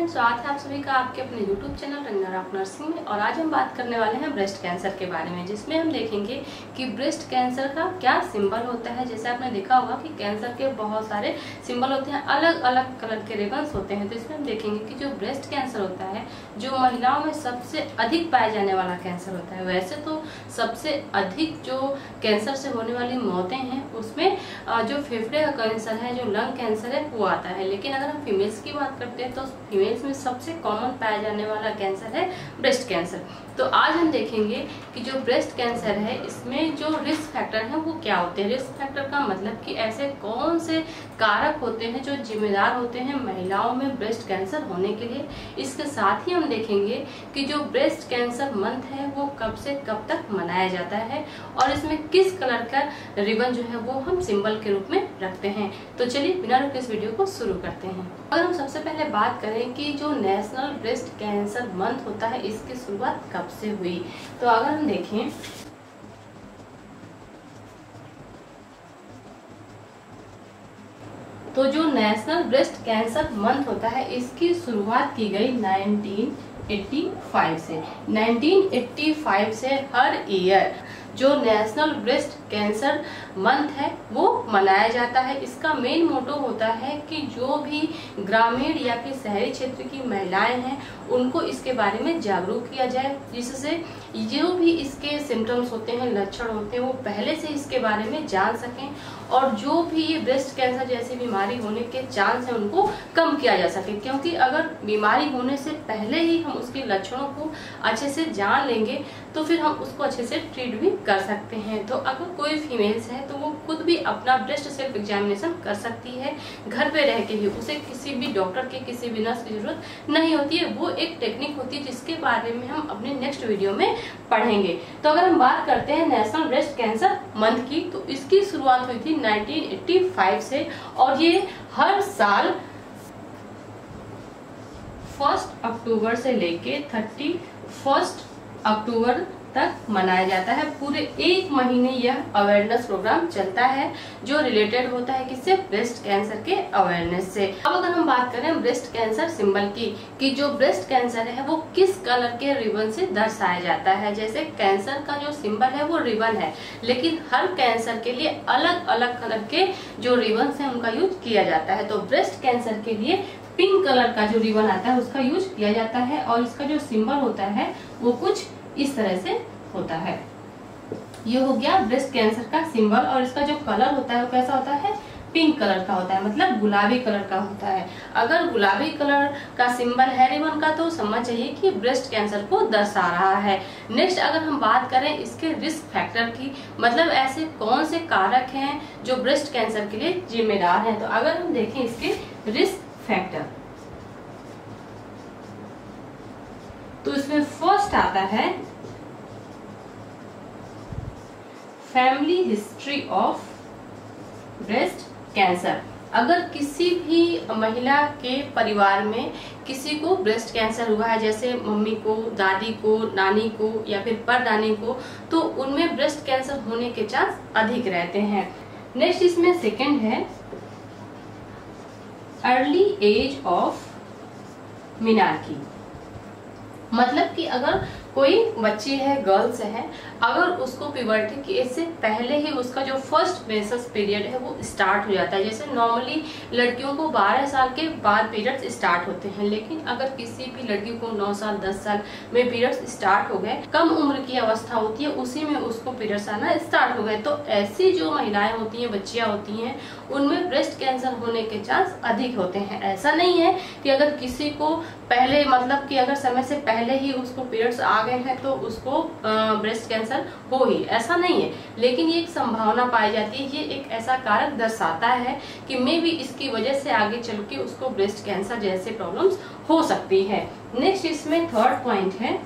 Friends, स्वागत है आप सभी का आपके अपने YouTube channel Ranjana of nursing में। और आज हम बात करने वाले हैं ब्रेस्ट कैंसर के बारे में, जिसमें हम देखेंगे कि ब्रेस्ट कैंसर का क्या सिंबल होता है। जैसे आपने देखा होगा कि कैंसर के बहुत सारे सिंबल होते हैं, अलग अलग कलर के रिबन्स होते हैं। तो इसमें हम देखेंगे कि जो ब्रेस्ट कैंसर होता है, जो महिलाओं में सबसे अधिक पाया जाने वाला कैंसर होता है। वैसे तो सबसे अधिक जो कैंसर से होने वाली मौतें हैं उसमें जो फेफड़े का कैंसर है, जो लंग कैंसर है, वो आता है। लेकिन अगर हम फीमेल्स की बात करते हैं तो फीमेल्स में सबसे कॉमन पाया जाने वाला कैंसर है ब्रेस्ट कैंसर। तो आज हम देखेंगे कि जो ब्रेस्ट कैंसर है इसमें जो रिस्क फैक्टर है वो क्या होते हैं। रिस्क फैक्टर का मतलब कि ऐसे कौन से कारक होते हैं जो जिम्मेदार होते हैं महिलाओं में ब्रेस्ट कैंसर होने के लिए। इसके साथ ही हम देखेंगे कि जो ब्रेस्ट कैंसर मंथ है वो कब से कब तक मनाया जाता है और इसमें किस कलर का रिबन जो है वो हम सिंबल के रूप में रखते हैं। तो चलिए बिना रुके इस वीडियो को शुरू करते हैं। अगर हम सबसे पहले बात करें कि जो नेशनल ब्रेस्ट कैंसर मंथ होता है इसकी शुरुआत कब से हुई, तो अगर हम देखें तो जो नेशनल ब्रेस्ट कैंसर मंथ होता है इसकी शुरुआत की गई 1985 से। 1985 से हर ईयर जो नेशनल ब्रेस्ट कैंसर मंथ है वो मनाया जाता है। इसका मेन मोटो होता है कि जो भी ग्रामीण या फिर शहरी क्षेत्र की महिलाएं हैं उनको इसके बारे में जागरूक किया जाए, जिससे जो भी इसके सिम्टम्स होते हैं, लक्षण होते हैं, वो पहले से इसके बारे में जान सकें और जो भी ये ब्रेस्ट कैंसर जैसी बीमारी होने के चांस है उनको कम किया जा सके। क्योंकि अगर बीमारी होने से पहले ही हम उसके लक्षणों को अच्छे से जान लेंगे तो फिर हम उसको अच्छे से ट्रीट भी कर सकते हैं। तो अगर कोई फीमेल्स है तो वो खुद भी अपना ब्रेस्ट सेल्फ एग्जामिनेशन कर सकती है घर पे रह के ही। उसे किसी भी डॉक्टर के, किसी भी नर्स की जरूरत नहीं होती है। वो एक टेक्निक होती है जिसके बारे में हम अपने नेक्स्ट वीडियो में पढ़ेंगे। तो अगर हम बात करते हैं नेशनल ब्रेस्ट कैंसर मंथ की, तो इसकी शुरुआत हुई थी 1985 से और ये हर साल 1 अक्टूबर से लेके 31 अक्टूबर तक मनाया जाता है। पूरे एक महीने यह अवेयरनेस प्रोग्राम चलता है जो रिलेटेड होता है किससे, ब्रेस्ट कैंसर के अवेयरनेस से। अब अगर हम बात करें ब्रेस्ट कैंसर सिंबल की, कि जो ब्रेस्ट कैंसर है वो किस कलर के रिबन से दर्शाया जाता है। जैसे कैंसर का जो सिंबल है वो रिबन है, लेकिन हर कैंसर के लिए अलग अलग कलर के जो रिबन है उनका यूज किया जाता है। तो ब्रेस्ट कैंसर के लिए पिंक कलर का जो रिबन आता है उसका यूज किया जाता है और इसका जो सिंबल होता है वो कुछ इस तरह से होता है। ये हो गया ब्रेस्ट कैंसर का सिंबल और इसका जो कलर होता है वो कैसा होता है, पिंक कलर का होता है, मतलब गुलाबी कलर का होता है। अगर गुलाबी कलर का सिंबल है रिबन का तो समझ जाइए कि ब्रेस्ट कैंसर को दर्शा रहा है। नेक्स्ट अगर हम बात करें इसके रिस्क फैक्टर की, मतलब ऐसे कौन से कारक हैं जो ब्रेस्ट कैंसर के लिए जिम्मेदार हैं। तो अगर हम देखें इसके रिस्क फैक्टर, तो इसमें फर्स्ट आता है family history of breast cancer. अगर किसी भी महिला के परिवार में किसी को ब्रेस्ट कैंसर हुआ है, जैसे मम्मी को, दादी को, नानी को या फिर परदानी को, तो उनमें ब्रेस्ट कैंसर होने के चांस अधिक रहते हैं। नेक्स्ट इसमें सेकंड है अर्ली एज ऑफ मिनार्की, मतलब कि अगर कोई बच्ची है, गर्ल्स है, अगर उसको प्यूबर्टी की एज से पहले ही उसका जो फर्स्ट मेंसेस पीरियड है वो स्टार्ट हो जाता है। जैसे नॉर्मली लड़कियों को 12 साल के बाद पीरियड्स स्टार्ट होते हैं, लेकिन अगर किसी भी लड़की को 9 साल 10 साल में पीरियड्स स्टार्ट हो गए, कम उम्र की अवस्था होती है उसी में उसको पीरियड्स आना स्टार्ट हो गए, तो ऐसी जो महिलाएं होती हैं, बच्चियां होती हैं, उनमें ब्रेस्ट कैंसर होने के चांस अधिक होते हैं। ऐसा नहीं है कि अगर किसी को पहले, मतलब कि अगर समय से पहले ही उसको पीरियड्स आ गए हैं तो उसको ब्रेस्ट कैंसर हो ही, ऐसा नहीं है। लेकिन ये एक संभावना पाई जाती है, ये एक ऐसा कारक दर्शाता है कि मे बी इसकी वजह से आगे चल के उसको ब्रेस्ट कैंसर जैसे प्रॉब्लम्स हो सकती है। नेक्स्ट इसमें थर्ड पॉइंट है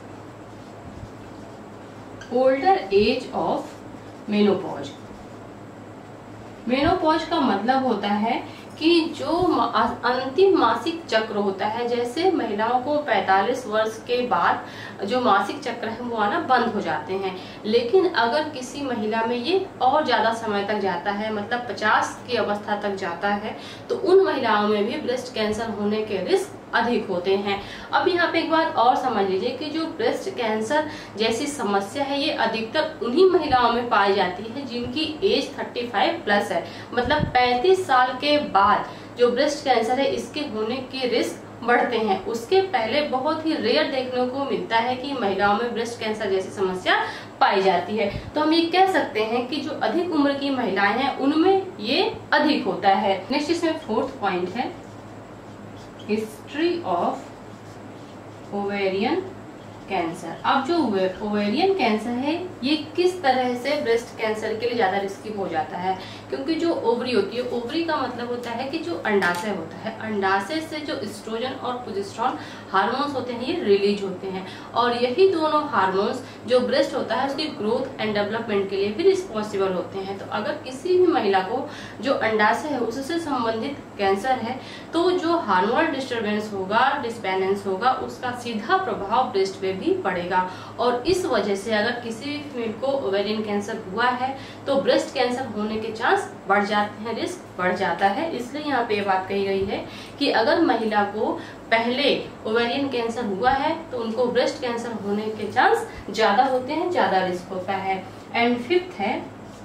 older age of menopause. Menopause का मतलब होता है कि जो अंतिम मासिक चक्र होता है, जैसे महिलाओं को 45 वर्ष के बाद जो मासिक चक्र है वो आना बंद हो जाते हैं, लेकिन अगर किसी महिला में ये और ज्यादा समय तक जाता है, मतलब 50 की अवस्था तक जाता है, तो उन महिलाओं में भी ब्रेस्ट कैंसर होने के रिस्क अधिक होते हैं। अब यहाँ पे एक बात और समझ लीजिए कि जो ब्रेस्ट कैंसर जैसी समस्या है ये अधिकतर उन्हीं महिलाओं में पाई जाती है जिनकी एज 35 प्लस है, मतलब 35 साल के बाद जो ब्रेस्ट कैंसर है इसके होने के रिस्क बढ़ते हैं। उसके पहले बहुत ही रेयर देखने को मिलता है कि महिलाओं में ब्रेस्ट कैंसर जैसी समस्या पाई जाती है। तो हम ये कह सकते हैं कि जो अधिक उम्र की महिलाएं हैं उनमें ये अधिक होता है। नेक्स्ट इसमें 4th पॉइंट है हिस्ट्री ऑफ ओवेरियन कैंसर। अब जो ओवेरियन कैंसर है ये किस तरह से ब्रेस्ट कैंसर के लिए ज्यादा रिस्की हो जाता है, क्योंकि जो ओवरी होती है, ओवरी का मतलब होता है कि जो अंडाशय होता है, अंडाशय से जो एस्ट्रोजन और प्रोजेस्टेरोन हार्मोन्स होते हैं ये रिलीज होते हैं, और यही दोनों हार्मोन्स जो ब्रेस्ट होता है उसकी ग्रोथ एंड डेवलपमेंट के लिए भी रिस्पॉन्सिबल होते हैं। तो अगर किसी भी महिला को जो अंडाशय है उससे संबंधित कैंसर है तो जो हार्मोनल डिस्टर्बेंस होगा, डिसबैलेंस होगा, उसका सीधा प्रभाव ब्रेस्ट पे भी पड़ेगा। और इस वजह से अगर किसी भी फीमेल को ओवेरियन कैंसर हुआ है तो ब्रेस्ट कैंसर होने के चांस बढ़ जाते हैं, रिस्क बढ़ जाता है। इसलिए यहाँ पे ये बात कही गई है कि अगर महिला को पहले ओवेरियन कैंसर हुआ है तो उनको ब्रेस्ट कैंसर होने के चांस ज्यादा होते हैं, ज्यादा रिस्क होता है। एंड 5th है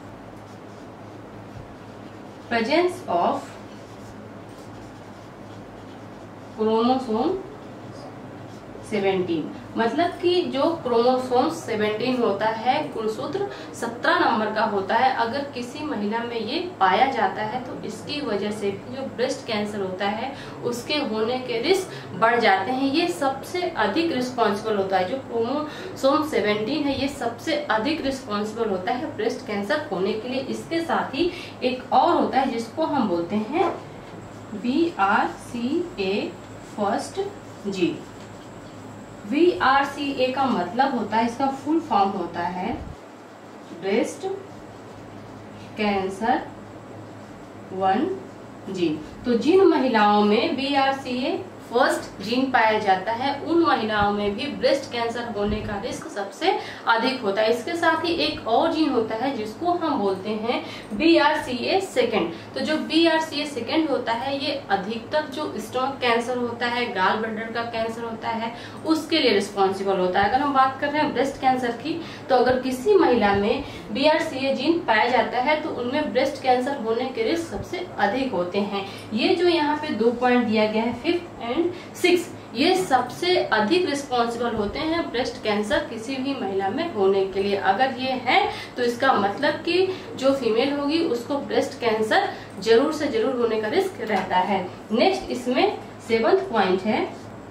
प्रेजेंस ऑफ क्रोमोसोम 17, मतलब कि जो क्रोमोसोम 17 होता है, गुणसूत्र 17 नंबर का होता है, अगर किसी महिला में ये पाया जाता है तो इसकी वजह से भी जो ब्रेस्ट कैंसर होता है उसके होने के रिस्क बढ़ जाते हैं। ये सबसे अधिक रिस्पॉन्सिबल होता है, जो क्रोमोसोम 17 है ये सबसे अधिक रिस्पॉन्सिबल होता है ब्रेस्ट कैंसर होने के लिए। इसके साथ ही एक और होता है जिसको हम बोलते हैं BRCA फर्स्ट जी। BRCA का मतलब होता है, इसका फुल फॉर्म होता है ब्रेस्ट कैंसर 1 जीन। तो जिन महिलाओं में BRCA फर्स्ट जीन पाया जाता है उन महिलाओं में भी ब्रेस्ट कैंसर होने का रिस्क सबसे अधिक होता है। इसके साथ ही एक और जीन होता है जिसको हम बोलते हैं BRCA सेकेंड। तो जो BRCA सेकेंड होता है ये अधिकतर जो स्टमक कैंसर होता है, गाल ब्लैडर का कैंसर होता है, उसके लिए रिस्पॉन्सिबल होता है। अगर हम बात कर रहे हैं ब्रेस्ट कैंसर की, तो अगर किसी महिला में BRCA जीन पाया जाता है तो उनमें ब्रेस्ट कैंसर होने के रिस्क सबसे अधिक होते हैं। ये जो यहाँ पे 2 पॉइंट दिया गया है 5th एंड 6th, ये सबसे अधिक रिस्पॉन्सिबल होते हैं ब्रेस्ट कैंसर किसी भी महिला में होने के लिए। अगर ये है तो इसका मतलब कि जो फीमेल होगी उसको ब्रेस्ट कैंसर जरूर से जरूर होने का रिस्क रहता है। नेक्स्ट इसमें 7th पॉइंट है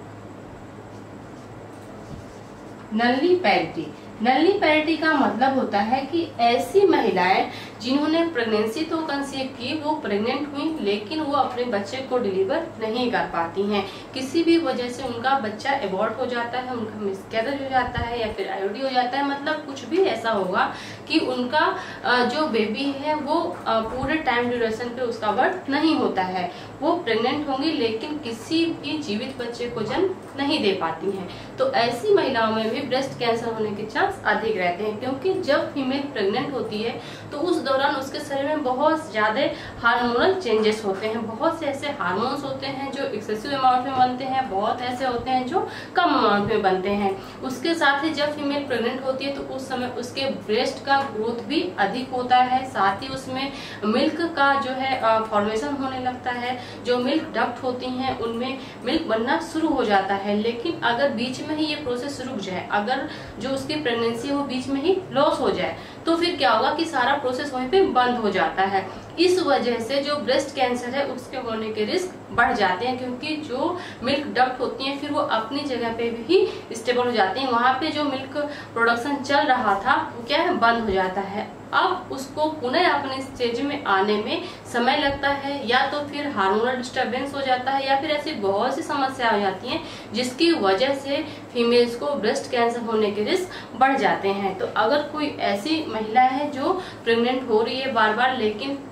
नल्ली पैरिटी। नल्ली पैरिटी का मतलब होता है कि ऐसी महिलाएं जिन्होंने प्रेगनेंसी तो कंसीव की, वो प्रेग्नेंट हुई लेकिन वो अपने बच्चे को डिलीवर नहीं कर पाती हैं, किसी भी वजह से उनका बच्चा एबॉर्ट हो जाता है, उनका मिसकैरेज हो जाता है या फिर IUD हो जाता है, मतलब कुछ भी ऐसा होगा कि उनका जो बेबी है वो पूरे टाइम ड्यूरेशन पे उसका बर्थ नहीं होता है, वो प्रेग्नेंट होंगी लेकिन किसी भी जीवित बच्चे को जन्म नहीं दे पाती हैं। तो ऐसी महिलाओं में भी ब्रेस्ट कैंसर होने के चांस अधिक रहते हैं, क्योंकि जब फीमेल प्रेग्नेंट होती है तो उस दौरान उसके शरीर में बहुत ज्यादा हार्मोनल चेंजेस होते हैं। बहुत से ऐसे हार्मोन्स होते हैं जो एक्सेसिव अमाउंट में बनते हैं, बहुत ऐसे होते हैं जो कम अमाउंट में बनते हैं। उसके साथ ही जब फीमेल प्रेग्नेंट होती है तो उस समय उसके ब्रेस्ट का ग्रोथ भी अधिक होता है, साथ ही उसमें मिल्क का जो है फॉर्मेशन होने लगता है, जो मिल्क डक्ट होती हैं उनमें मिल्क बनना शुरू हो जाता है। लेकिन अगर बीच में ही ये प्रोसेस रुक जाए, अगर जो उसकी प्रेगनेंसी है वो बीच में ही लॉस हो जाए, तो फिर क्या होगा कि सारा प्रोसेस वहीं पे बंद हो जाता है। इस वजह से जो ब्रेस्ट कैंसर है उसके होने के रिस्क बढ़ जाते हैं, क्योंकि जो मिल्क डक्ट होती हैं फिर वो अपनी जगह पे भी स्टेबल हो जाती हैं, वहां पे जो मिल्क प्रोडक्शन चल रहा था वो क्या है, बंद हो जाता है। अब उसको पुनः अपने स्टेज में आने में समय लगता है, या तो फिर हार्मोनल डिस्टर्बेंस हो जाता है, या फिर ऐसी बहुत सी समस्याएं हो जाती हैं जिसकी वजह से फीमेल्स को ब्रेस्ट कैंसर होने के रिस्क बढ़ जाते हैं। तो अगर कोई ऐसी महिला है जो प्रेग्नेंट हो रही है बार बार लेकिन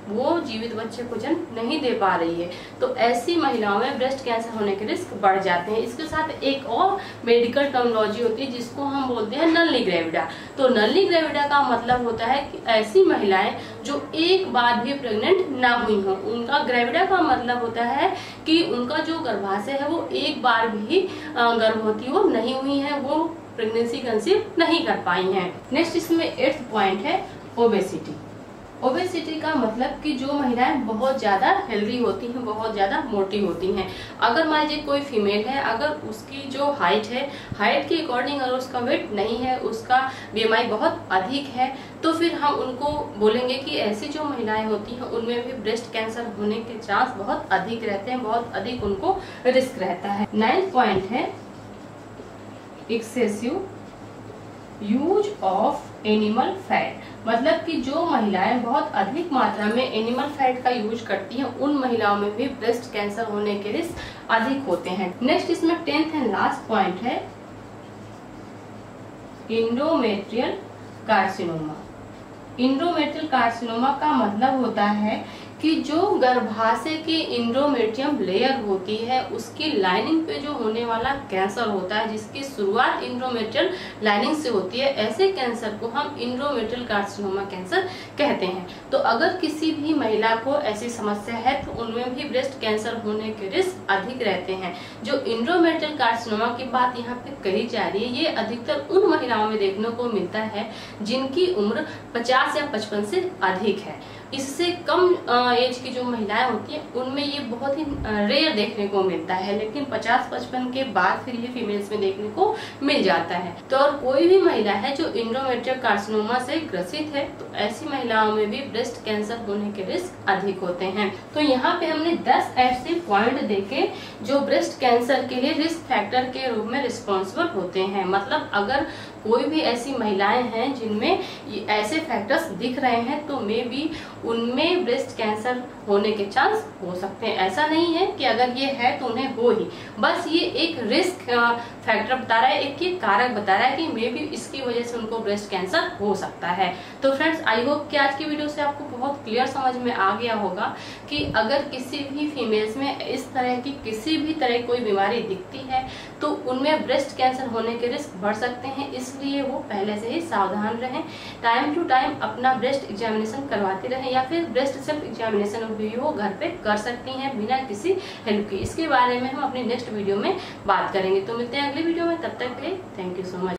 वो जीवित बच्चे को जन्म नहीं दे पा रही है, तो ऐसी महिलाओं में ब्रेस्ट कैंसर होने के रिस्क बढ़ जाते हैं। इसके साथ एक और मेडिकल टर्मिनोलॉजी होती है जिसको हम बोलते हैं नल्ली ग्रेविडा। तो नल्ली ग्रेविडा का मतलब होता है कि ऐसी महिलाएं जो एक बार भी प्रेग्नेंट ना हुई हो। उनका ग्रेविडा का मतलब होता है कि उनका जो गर्भाशय है वो एक बार भी गर्भवती वो नहीं हुई है, वो प्रेगनेंसी कंसीव नहीं कर पाई हैं। नेक्स्ट इसमें 8th पॉइंट है ओबेसिटी। ओबेसिटी का मतलब कि जो महिलाएं बहुत ज्यादा हेल्दी होती हैं, बहुत ज्यादा मोटी होती हैं। अगर मान लीजिए कोई फीमेल है, अगर उसकी जो हाइट है, हाइट के अकॉर्डिंग अगर उसका वेट नहीं है, उसका BMI बहुत अधिक है, तो फिर हम उनको बोलेंगे कि ऐसी जो महिलाएं होती हैं उनमें भी ब्रेस्ट कैंसर होने के चांस बहुत अधिक रहते हैं, बहुत अधिक उनको रिस्क रहता है। 9th पॉइंट है excessive use of animal fat. मतलब कि जो महिलाएं बहुत अधिक मात्रा में एनिमल फैट का यूज करती हैं उन महिलाओं में भी ब्रेस्ट कैंसर होने के रिस्क अधिक होते हैं। नेक्स्ट इसमें 10th एंड लास्ट पॉइंट है इंडोमेट्रियल कार्सिनोमा। इंडोमेट्रियल कार्सिनोमा का मतलब होता है कि जो गर्भाशय की इंडोमेट्रियम लेयर होती है उसकी लाइनिंग पे जो होने वाला कैंसर होता है, जिसकी शुरुआत इंडोमेट्रियल लाइनिंग से होती है, ऐसे कैंसर को हम इंडोमेट्रियल कार्सिनोमा कैंसर कहते हैं। तो अगर किसी भी महिला को ऐसी समस्या है तो उनमें भी ब्रेस्ट कैंसर होने के रिस्क अधिक रहते हैं। जो इंडोमेट्रियल कार्सिनोमा की बात यहाँ पे कही जा रही है, ये अधिकतर उन महिलाओं में देखने को मिलता है जिनकी उम्र 50 या 55 से अधिक है। इससे कम एज की जो महिलाएं होती हैं उनमें ये बहुत ही रेयर देखने को मिलता है, लेकिन 50-55 के बाद फिर ये फीमेल्स में देखने को मिल जाता है। तो और कोई भी महिला है जो इंडोमेट्रियल कार्सिनोमा से ग्रसित है तो ऐसी महिलाओं में भी ब्रेस्ट कैंसर होने के रिस्क अधिक होते हैं। तो यहाँ पे हमने 10 ऐसे पॉइंट देखे जो ब्रेस्ट कैंसर के लिए रिस्क फैक्टर के रूप में रिस्पॉन्सिबल होते हैं। मतलब अगर कोई भी ऐसी महिलाएं हैं जिनमें ऐसे फैक्टर्स दिख रहे हैं तो मे बी उनमें ब्रेस्ट कैंसर होने के चांस हो सकते हैं। ऐसा नहीं है कि अगर ये है तो उन्हें हो ही, बस ये एक रिस्क फैक्टर बता रहा है, एक ये कारक बता रहा है कि मे बी इसकी वजह से उनको ब्रेस्ट कैंसर हो सकता है। तो फ्रेंड्स, आई होप कि आज की वीडियो से आपको बहुत क्लियर समझ में आ गया होगा कि अगर किसी भी फीमेल्स में इस तरह की किसी भी तरह कोई बीमारी दिखती है तो उनमें ब्रेस्ट कैंसर होने के रिस्क बढ़ सकते हैं। इसलिए वो पहले से ही सावधान रहें, टाइम टू टाइम अपना ब्रेस्ट एग्जामिनेशन करवाते रहें, या फिर ब्रेस्ट सेल्फ एग्जामिनेशन भी वो घर पे कर सकती हैं बिना किसी हेल्प के। इसके बारे में हम अपनी नेक्स्ट वीडियो में बात करेंगे। तो मिलते हैं अगली वीडियो में, तब तक के लिए थैंक यू सो मच।